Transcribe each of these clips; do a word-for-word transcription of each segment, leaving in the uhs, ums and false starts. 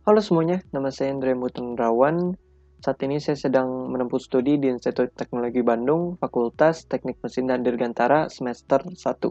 Halo semuanya, nama saya Indra Mutenrawan. Saat ini saya sedang menempuh studi di Institut Teknologi Bandung, Fakultas Teknik Mesin dan Dirgantara semester satu.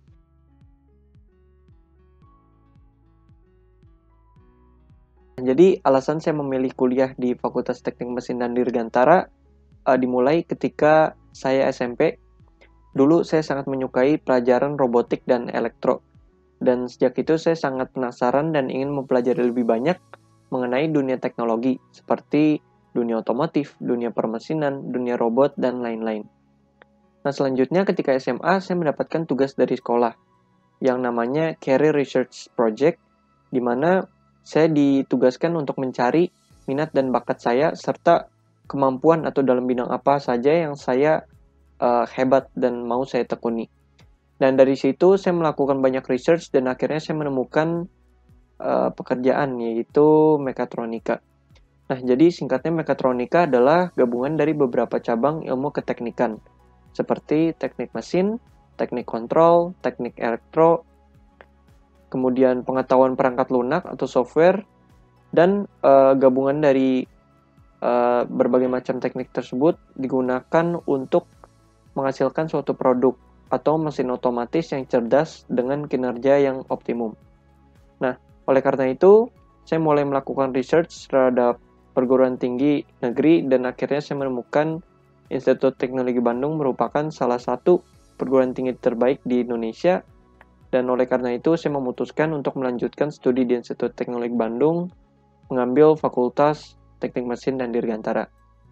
Jadi alasan saya memilih kuliah di Fakultas Teknik Mesin dan Dirgantara uh, dimulai ketika saya S M P. Dulu saya sangat menyukai pelajaran robotik dan elektro. Dan sejak itu saya sangat penasaran dan ingin mempelajari lebih banyak mengenai dunia teknologi seperti dunia otomotif, dunia permesinan, dunia robot, dan lain-lain. Nah, selanjutnya ketika S M A saya mendapatkan tugas dari sekolah yang namanya Career Research Project, di mana saya ditugaskan untuk mencari minat dan bakat saya serta kemampuan atau dalam bidang apa saja yang saya uh, hebat dan mau saya tekuni. Dan dari situ saya melakukan banyak research dan akhirnya saya menemukan uh, pekerjaan yaitu mekatronika. Nah, jadi singkatnya mekatronika adalah gabungan dari beberapa cabang ilmu keteknikan seperti teknik mesin, teknik kontrol, teknik elektro, kemudian pengetahuan perangkat lunak atau software, dan uh, gabungan dari uh, berbagai macam teknik tersebut digunakan untuk menghasilkan suatu produk atau mesin otomatis yang cerdas dengan kinerja yang optimum. Nah, oleh karena itu, saya mulai melakukan research terhadap perguruan tinggi negeri dan akhirnya saya menemukan Institut Teknologi Bandung merupakan salah satu perguruan tinggi terbaik di Indonesia, dan oleh karena itu saya memutuskan untuk melanjutkan studi di Institut Teknologi Bandung mengambil Fakultas Teknik Mesin dan Dirgantara.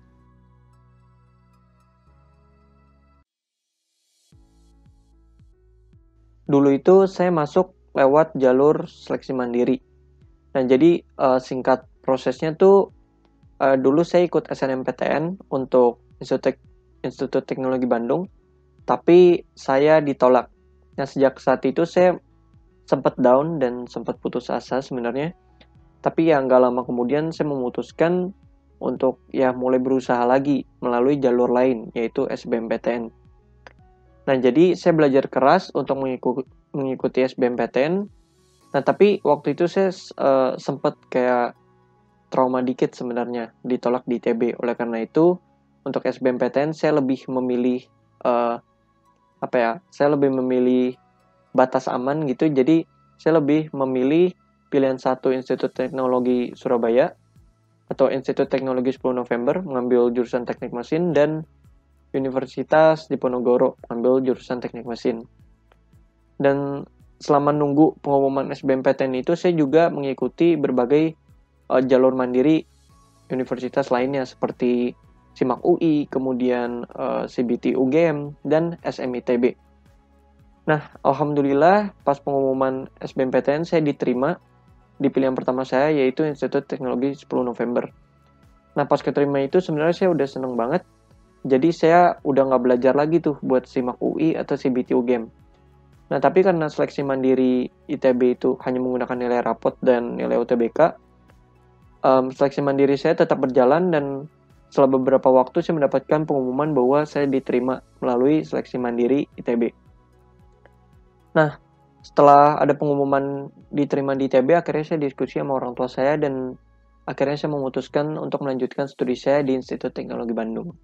Dulu itu saya masuk lewat jalur seleksi mandiri. Nah, jadi uh, singkat prosesnya tuh uh, dulu saya ikut S N M P T N untuk Institut, Institut Teknologi Bandung, tapi saya ditolak. Nah, sejak saat itu saya sempat down dan sempat putus asa sebenarnya. Tapi ya nggak lama kemudian saya memutuskan untuk ya mulai berusaha lagi melalui jalur lain, yaitu S B M P T N. Nah, jadi saya belajar keras untuk mengikuti, mengikuti S B M P T N. Nah, tapi waktu itu saya uh, sempat kayak trauma dikit sebenarnya, ditolak di I T B. Oleh karena itu, untuk S B M P T N saya lebih memilih uh, apa ya? Saya lebih memilih batas aman gitu. Jadi saya lebih memilih pilihan satu Institut Teknologi Surabaya atau Institut Teknologi sepuluh November mengambil jurusan Teknik Mesin, dan Universitas Diponegoro mengambil jurusan Teknik Mesin. Dan selama nunggu pengumuman S B M P T N itu saya juga mengikuti berbagai uh, jalur mandiri universitas lainnya seperti SIMAK U I, kemudian uh, C B T U G M, dan S M I T B. Nah, alhamdulillah pas pengumuman S B M P T N saya diterima di pilihan pertama saya, yaitu Institut Teknologi sepuluh November. Nah, pas keterima itu sebenarnya saya udah seneng banget. Jadi saya udah nggak belajar lagi tuh buat SIMAK U I atau C B T U G M. Nah, tapi karena seleksi mandiri I T B itu hanya menggunakan nilai rapot dan nilai U T B K, um, seleksi mandiri saya tetap berjalan, dan setelah beberapa waktu saya mendapatkan pengumuman bahwa saya diterima melalui seleksi mandiri I T B. Nah, setelah ada pengumuman diterima di I T B, akhirnya saya diskusi sama orang tua saya dan akhirnya saya memutuskan untuk melanjutkan studi saya di Institut Teknologi Bandung.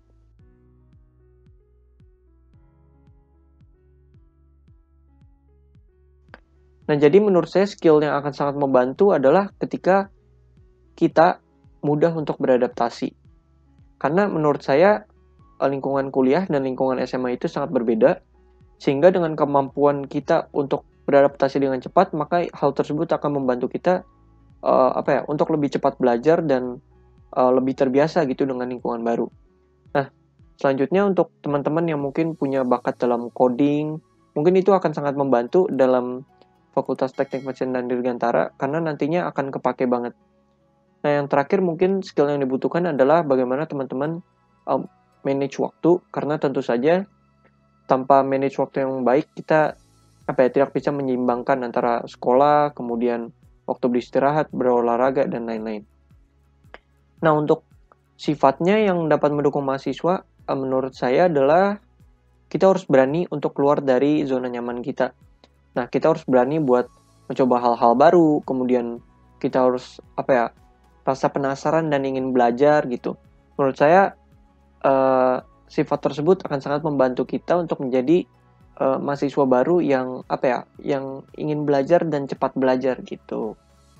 Nah, jadi menurut saya skill yang akan sangat membantu adalah ketika kita mudah untuk beradaptasi. Karena menurut saya lingkungan kuliah dan lingkungan S M A itu sangat berbeda, sehingga dengan kemampuan kita untuk beradaptasi dengan cepat, maka hal tersebut akan membantu kita uh, apa ya, untuk lebih cepat belajar dan uh, lebih terbiasa gitu dengan lingkungan baru. Nah, selanjutnya untuk teman-teman yang mungkin punya bakat dalam coding, mungkin itu akan sangat membantu dalam Fakultas Teknik Mesin dan Dirgantara karena nantinya akan kepake banget. Nah, yang terakhir mungkin skill yang dibutuhkan adalah bagaimana teman-teman um, manage waktu, karena tentu saja tanpa manage waktu yang baik kita apa ya tidak bisa menyeimbangkan antara sekolah, kemudian waktu beristirahat, berolahraga, dan lain-lain. Nah, untuk sifatnya yang dapat mendukung mahasiswa menurut saya adalah kita harus berani untuk keluar dari zona nyaman kita. Nah, kita harus berani buat mencoba hal-hal baru, kemudian kita harus apa ya rasa penasaran dan ingin belajar gitu. Menurut saya uh, sifat tersebut akan sangat membantu kita untuk menjadi uh, mahasiswa baru yang apa ya, yang ingin belajar dan cepat belajar gitu.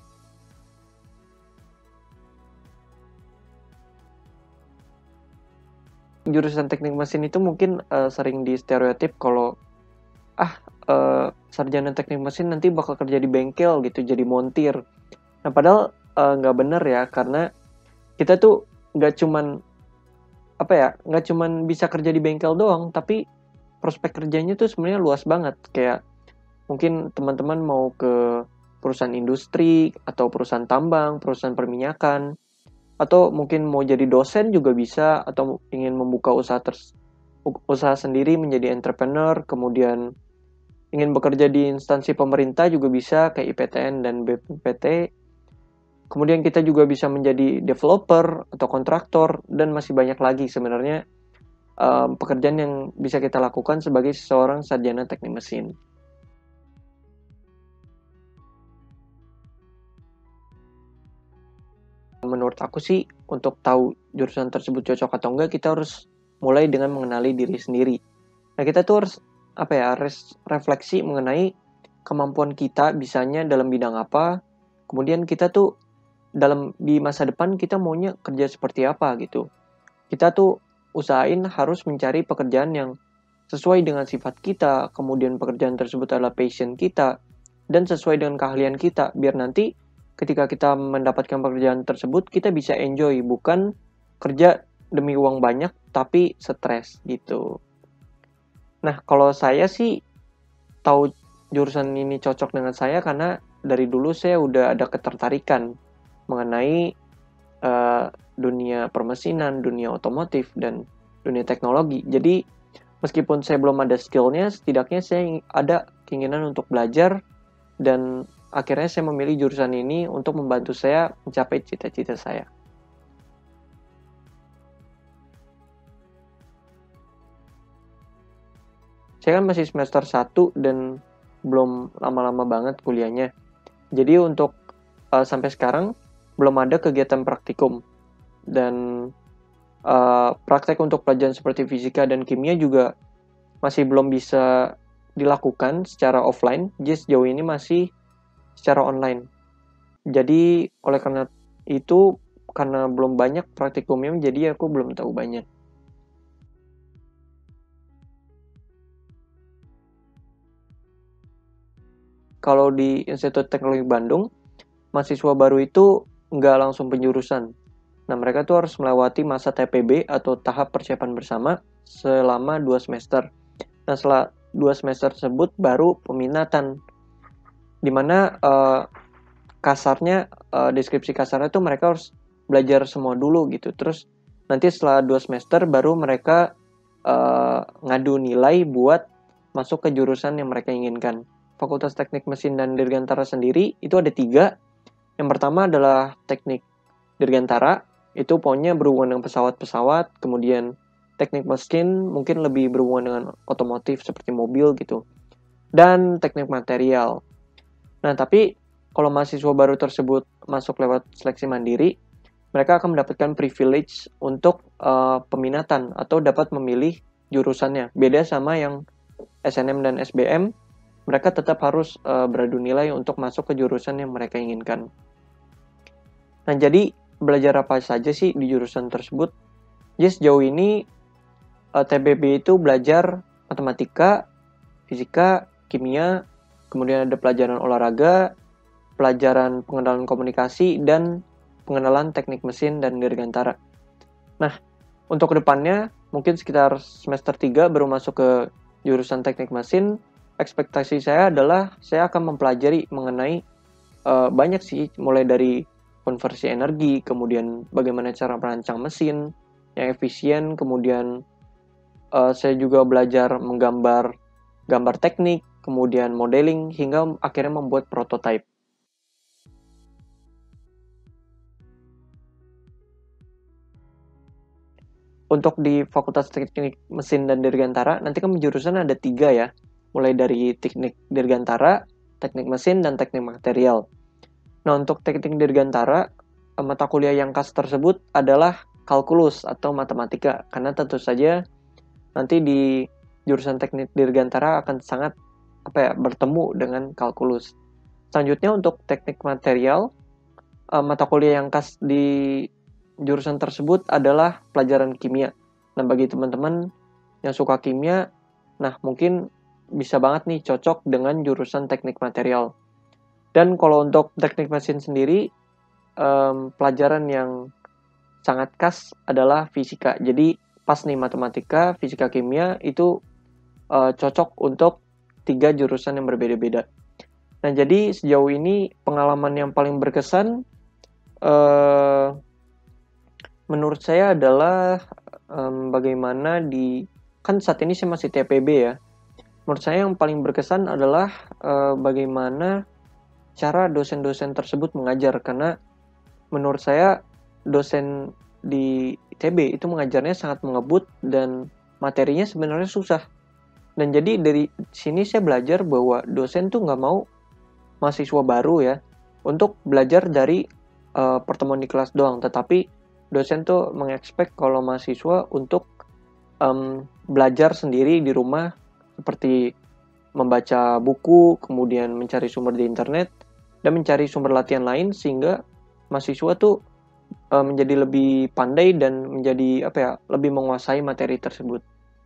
Jurusan teknik mesin itu mungkin uh, sering di stereotip kalau ah uh, sarjana teknik mesin nanti bakal kerja di bengkel gitu, jadi montir. Nah padahal nggak uh, bener ya, karena kita tuh nggak cuman apa ya, nggak cuman bisa kerja di bengkel doang, tapi prospek kerjanya tuh sebenarnya luas banget. Kayak mungkin teman-teman mau ke perusahaan industri atau perusahaan tambang, perusahaan perminyakan, atau mungkin mau jadi dosen juga bisa, atau ingin membuka usaha ters usaha sendiri menjadi entrepreneur, kemudian ingin bekerja di instansi pemerintah juga bisa kayak I P T N dan B P T. Kemudian kita juga bisa menjadi developer atau kontraktor, dan masih banyak lagi sebenarnya um, pekerjaan yang bisa kita lakukan sebagai seorang sarjana teknik mesin. Menurut aku sih, untuk tahu jurusan tersebut cocok atau enggak, kita harus mulai dengan mengenali diri sendiri. Nah, kita tuh harus apa ya, res, refleksi mengenai kemampuan kita bisanya dalam bidang apa. Kemudian kita tuh dalam di masa depan kita maunya kerja seperti apa gitu. Kita tuh usahain harus mencari pekerjaan yang sesuai dengan sifat kita, kemudian pekerjaan tersebut adalah passion kita, dan sesuai dengan keahlian kita, biar nanti ketika kita mendapatkan pekerjaan tersebut, kita bisa enjoy, bukan kerja demi uang banyak, tapi stres gitu. Nah, kalau saya sih tahu jurusan ini cocok dengan saya karena dari dulu saya udah ada ketertarikan mengenai uh, dunia permesinan, dunia otomotif, dan dunia teknologi. Jadi, meskipun saya belum ada skillnya, setidaknya saya ada keinginan untuk belajar, dan akhirnya saya memilih jurusan ini untuk membantu saya mencapai cita-cita saya. Saya kan masih semester satu dan belum lama-lama banget kuliahnya. Jadi untuk uh, sampai sekarang belum ada kegiatan praktikum. Dan uh, praktek untuk pelajaran seperti fisika dan kimia juga masih belum bisa dilakukan secara offline. Jadi sejauh ini masih secara online. Jadi oleh karena itu, karena belum banyak praktikumnya, jadi aku belum tahu banyak. Kalau di Institut Teknologi Bandung, mahasiswa baru itu nggak langsung penjurusan. Nah, mereka tuh harus melewati masa T P B atau tahap persiapan bersama selama dua semester. Nah, setelah dua semester tersebut baru peminatan. Dimana uh, kasarnya, uh, deskripsi kasarnya tuh mereka harus belajar semua dulu gitu. Terus nanti setelah dua semester baru mereka uh, ngadu nilai buat masuk ke jurusan yang mereka inginkan. Fakultas Teknik Mesin dan Dirgantara sendiri itu ada tiga. Yang pertama adalah Teknik Dirgantara, itu pokoknya berhubungan dengan pesawat-pesawat. Kemudian Teknik Mesin mungkin lebih berhubungan dengan otomotif seperti mobil gitu. Dan Teknik Material. Nah, tapi kalau mahasiswa baru tersebut masuk lewat seleksi mandiri, mereka akan mendapatkan privilege untuk uh, peminatan atau dapat memilih jurusannya. Beda sama yang S N M dan S B M, mereka tetap harus uh, beradu nilai untuk masuk ke jurusan yang mereka inginkan. Nah, jadi belajar apa saja sih di jurusan tersebut? Jadi sejauh ini uh, T B B itu belajar matematika, fisika, kimia, kemudian ada pelajaran olahraga, pelajaran pengenalan komunikasi, dan pengenalan teknik mesin dan dirgantara. Nah, untuk kedepannya, mungkin sekitar semester tiga baru masuk ke jurusan teknik mesin. Ekspektasi saya adalah saya akan mempelajari mengenai uh, banyak sih, mulai dari konversi energi, kemudian bagaimana cara merancang mesin yang efisien, kemudian uh, saya juga belajar menggambar gambar teknik, kemudian modeling, hingga akhirnya membuat prototipe. Untuk di Fakultas Teknik Mesin dan Dirgantara, nanti kan jurusan ada tiga ya, mulai dari teknik dirgantara, teknik mesin, dan teknik material. Nah, untuk teknik dirgantara, uh, mata kuliah yang khas tersebut adalah kalkulus atau matematika, karena tentu saja nanti di jurusan teknik dirgantara akan sangat apa ya bertemu dengan kalkulus. Selanjutnya untuk teknik material, uh, mata kuliah yang khas di jurusan tersebut adalah pelajaran kimia. Nah, bagi teman-teman yang suka kimia, nah mungkin bisa banget nih cocok dengan jurusan teknik material. Dan kalau untuk teknik mesin sendiri, um, pelajaran yang sangat khas adalah fisika. Jadi pas nih matematika, fisika, kimia itu uh, cocok untuk tiga jurusan yang berbeda-beda. Nah, jadi sejauh ini pengalaman yang paling berkesan uh, menurut saya adalah um, bagaimana di, kan saat ini saya masih T P B ya. Menurut saya yang paling berkesan adalah uh, bagaimana cara dosen-dosen tersebut mengajar, karena menurut saya dosen di I T B itu mengajarnya sangat mengebut dan materinya sebenarnya susah. Dan jadi dari sini saya belajar bahwa dosen tuh nggak mau mahasiswa baru ya untuk belajar dari uh, pertemuan di kelas doang, tetapi dosen tuh mengekspek kalau mahasiswa untuk um, belajar sendiri di rumah, seperti membaca buku, kemudian mencari sumber di internet, dan mencari sumber latihan lain, sehingga mahasiswa tuh uh, menjadi lebih pandai dan menjadi apa ya lebih menguasai materi tersebut.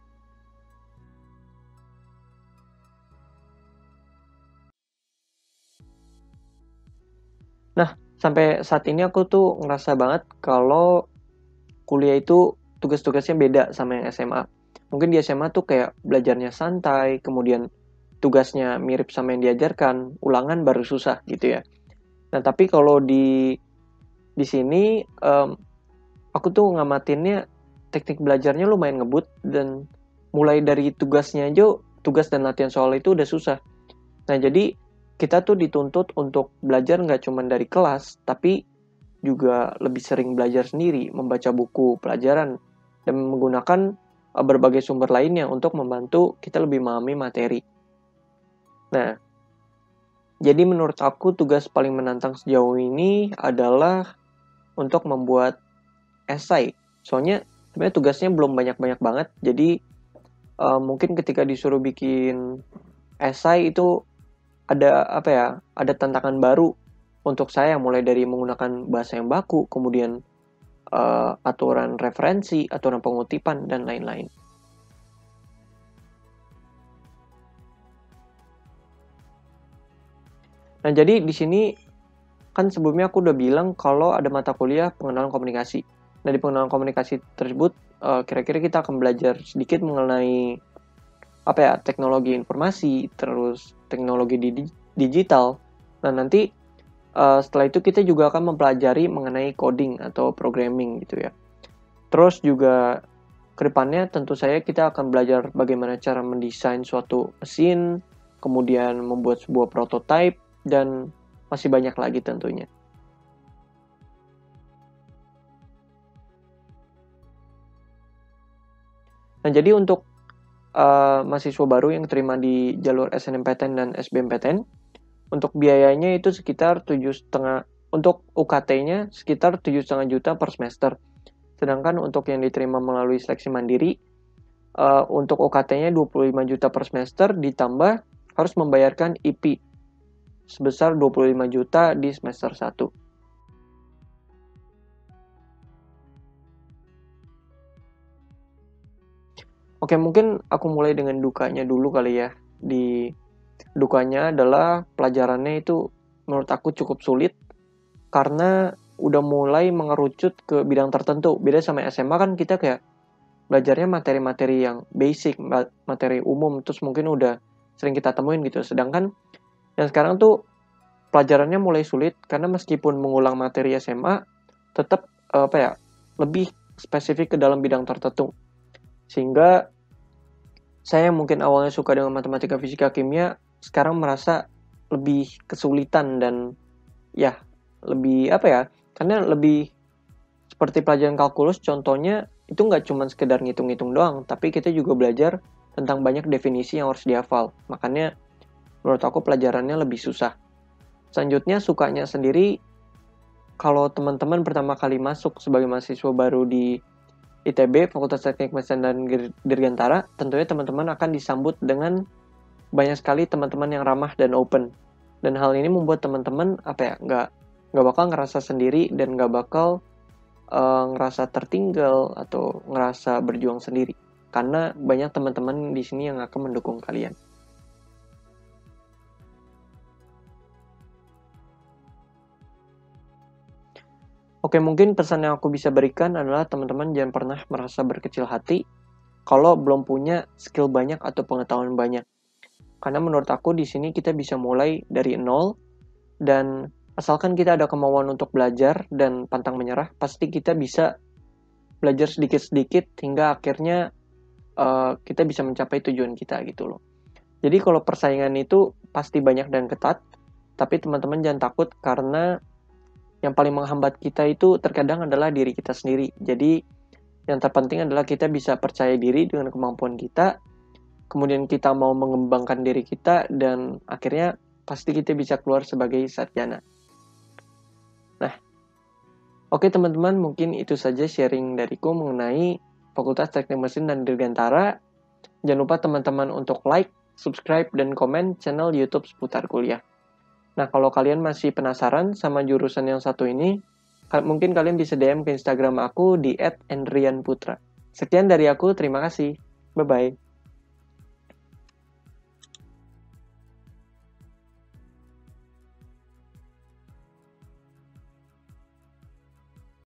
Nah, sampai saat ini aku tuh ngerasa banget kalau kuliah itu tugas-tugasnya beda sama yang S M A. Mungkin di S M A tuh kayak belajarnya santai, kemudian tugasnya mirip sama yang diajarkan, ulangan baru susah gitu ya. Nah, tapi kalau di di sini um, aku tuh ngamatinnya teknik belajarnya lumayan ngebut, dan mulai dari tugasnya aja, tugas dan latihan soal itu udah susah. Nah, jadi kita tuh dituntut untuk belajar nggak cuma dari kelas, tapi juga lebih sering belajar sendiri, membaca buku pelajaran, dan menggunakan uh, berbagai sumber lainnya untuk membantu kita lebih memahami materi. Nah, jadi menurut aku tugas paling menantang sejauh ini adalah untuk membuat esai. Soalnya sebenarnya tugasnya belum banyak-banyak banget, jadi uh, mungkin ketika disuruh bikin esai itu ada apa ya, ada tantangan baru untuk saya, mulai dari menggunakan bahasa yang baku, kemudian uh, aturan referensi, aturan pengutipan, dan lain-lain. Nah, jadi di sini kan sebelumnya aku udah bilang kalau ada mata kuliah pengenalan komunikasi. Nah, di pengenalan komunikasi tersebut uh, kira-kira kita akan belajar sedikit mengenai apa ya, teknologi informasi, terus teknologi di digital. Nah, nanti uh, setelah itu kita juga akan mempelajari mengenai coding atau programming gitu ya. Terus juga kedepannya tentu saya kita akan belajar bagaimana cara mendesain suatu mesin, kemudian membuat sebuah prototype, dan masih banyak lagi tentunya. Nah, jadi untuk uh, mahasiswa baru yang terima di jalur S N M P T N dan S B M P T N, untuk biayanya itu sekitar tujuh setengah, untuk U K T-nya sekitar tujuh setengah juta per semester. Sedangkan untuk yang diterima melalui seleksi mandiri, uh, untuk U K T-nya dua puluh lima juta per semester, ditambah harus membayarkan I P sebesar dua puluh lima juta di semester satu. Oke, mungkin aku mulai dengan dukanya dulu kali ya. Di dukanya adalah pelajarannya itu menurut aku cukup sulit, karena udah mulai mengerucut ke bidang tertentu. Beda sama S M A kan kita kayak belajarnya materi-materi yang basic, materi umum, terus mungkin udah sering kita temuin gitu. Sedangkan yang sekarang tuh pelajarannya mulai sulit, karena meskipun mengulang materi S M A, tetap apa ya, lebih spesifik ke dalam bidang tertentu. Sehingga saya mungkin awalnya suka dengan matematika, fisika, kimia, sekarang merasa lebih kesulitan dan ya lebih apa ya, karena lebih seperti pelajaran kalkulus contohnya itu nggak cuma sekedar ngitung-ngitung doang, tapi kita juga belajar tentang banyak definisi yang harus dihafal. Makanya menurut aku pelajarannya lebih susah. Selanjutnya sukanya sendiri, kalau teman-teman pertama kali masuk sebagai mahasiswa baru di I T B, Fakultas Teknik Mesin dan Dirgantara, tentunya teman-teman akan disambut dengan banyak sekali teman-teman yang ramah dan open. Dan hal ini membuat teman-teman apa ya, nggak nggak bakal ngerasa sendiri dan nggak bakal uh, ngerasa tertinggal atau ngerasa berjuang sendiri. Karena banyak teman-teman di sini yang akan mendukung kalian. Oke, mungkin pesan yang aku bisa berikan adalah teman-teman jangan pernah merasa berkecil hati kalau belum punya skill banyak atau pengetahuan banyak. Karena menurut aku di sini kita bisa mulai dari nol, dan asalkan kita ada kemauan untuk belajar dan pantang menyerah, pasti kita bisa belajar sedikit-sedikit hingga akhirnya uh, kita bisa mencapai tujuan kita gitu loh. Jadi kalau persaingan itu pasti banyak dan ketat, tapi teman-teman jangan takut karena yang paling menghambat kita itu terkadang adalah diri kita sendiri. Jadi yang terpenting adalah kita bisa percaya diri dengan kemampuan kita, kemudian kita mau mengembangkan diri kita, dan akhirnya pasti kita bisa keluar sebagai sarjana. Nah, oke teman-teman, mungkin itu saja sharing dariku mengenai Fakultas Teknik Mesin dan Dirgantara. Jangan lupa teman-teman untuk like, subscribe, dan komen channel YouTube seputar kuliah. Nah, kalau kalian masih penasaran sama jurusan yang satu ini, mungkin kalian bisa D M ke Instagram aku di et endrianputra. Sekian dari aku, terima kasih. Bye-bye.